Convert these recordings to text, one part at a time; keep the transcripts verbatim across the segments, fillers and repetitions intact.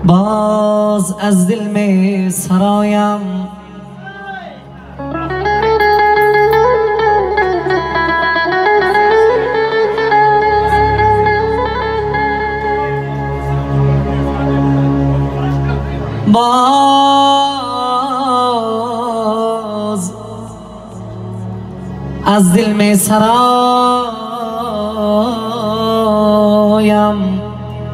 باز از دل می سرایم باز از دل می سرایم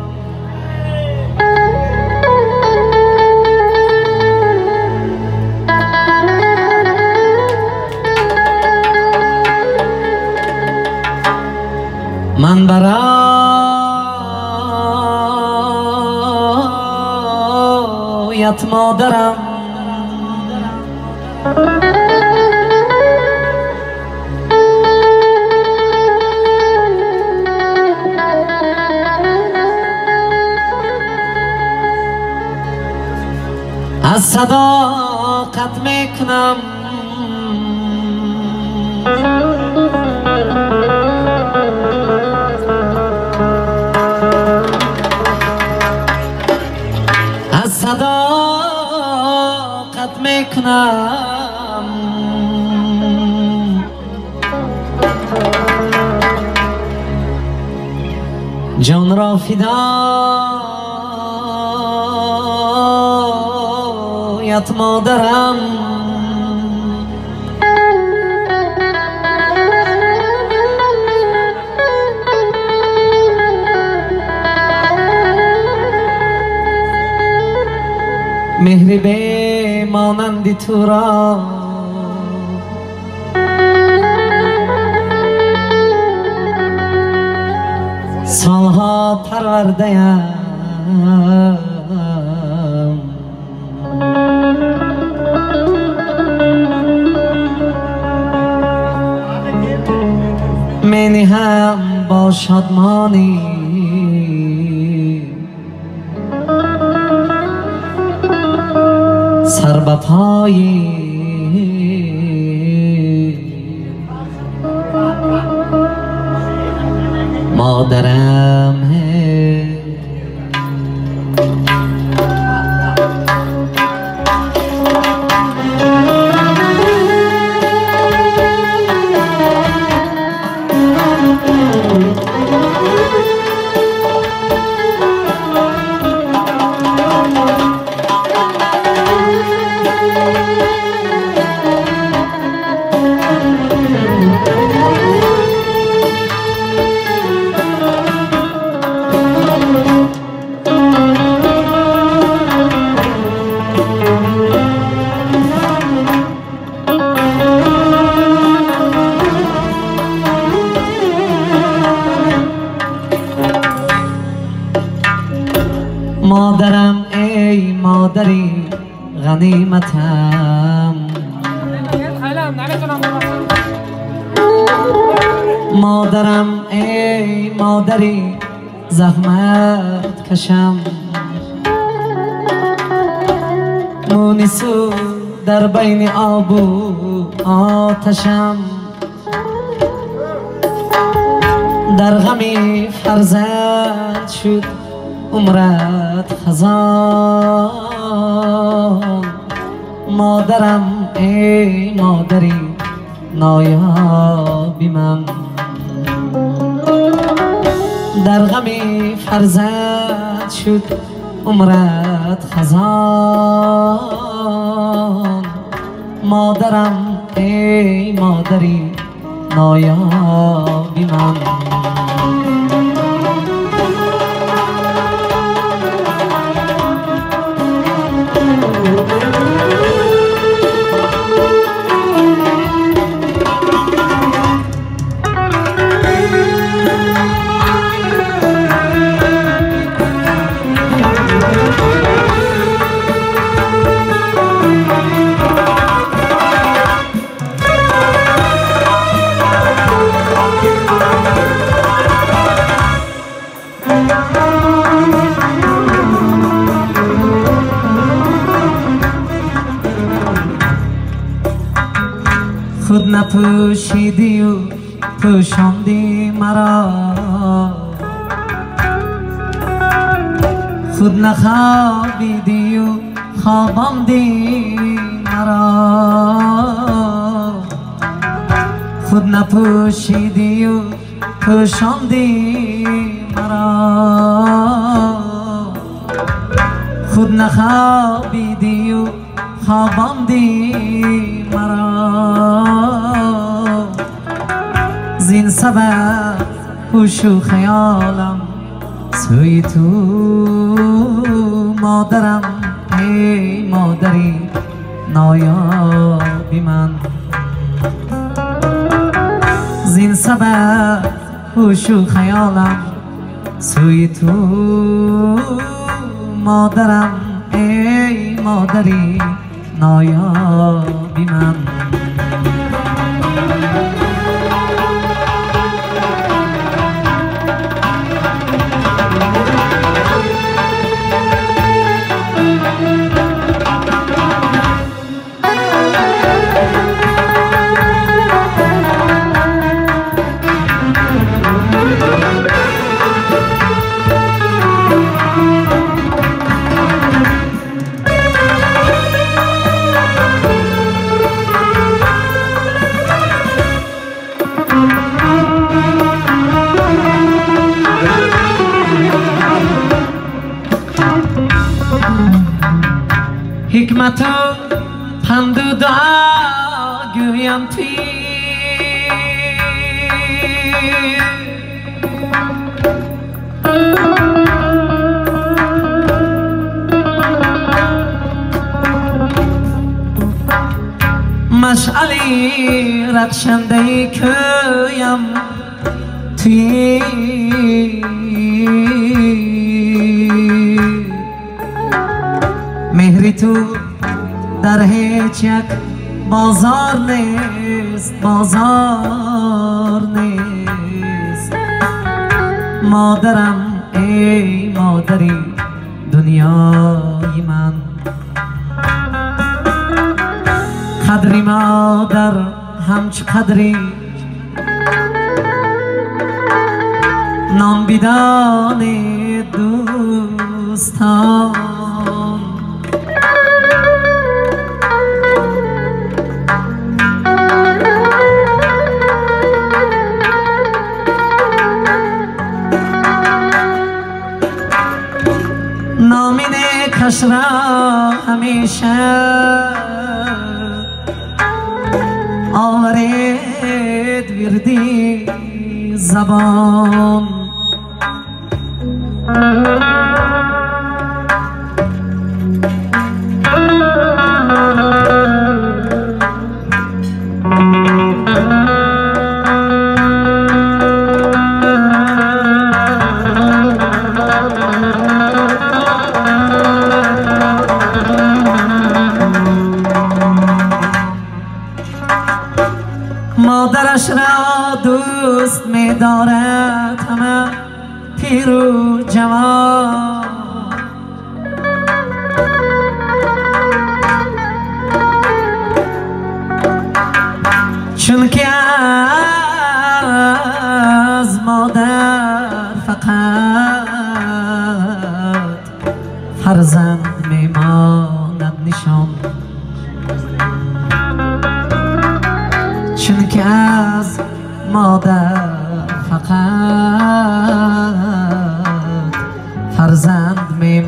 من برایت مادرم از صداقت میکنم از صداقت میکنم جان را فدایت مادرم مهر به مانندی تو را سالها پرورده‌ام منی هم با شادمانی سر به پای مادرم ہے مادرم ای مادری غنیمتم مادرم ای مادری زحمت کشم مونسو در بین آب و آتشم در غمی فرزند شد عمرت خزان مادرم ای مادری نایابی من در غمی فرزند شد عمرت خزان مادرم ای مادری نایابی من خود نپوشیدی و پوشاندی مرا خود نخوابیدی و خواباندی مرا، خود نپوشیدی و پوشاندی مرا، خود نخوابیدی و خواباندی مرا. زین سبب هوش و خیالم سوی تو مادرم، ای مادری نایابی من. زین سبب هوش و خیالم سوی تو مادرم، ای مادری نایابی من. حکمت و پند و دعا گویم پیر، مشعلی رخشنده کویم توی مهری تو در هیچ یک بازار نیست، بازار نیست. مادرم ای مادری دنیای من، قدری مادر همچو قدری نام بیدان دوستان. نامین کش را همیشه آورید وردی زبان. مادرش را دوست می دارد همه پیر و جوان، چون که از مادر فقط فرزند می ماند نشان، چون که از مادر فقط فرزند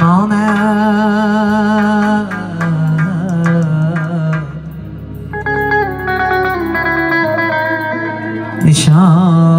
میماند نشان.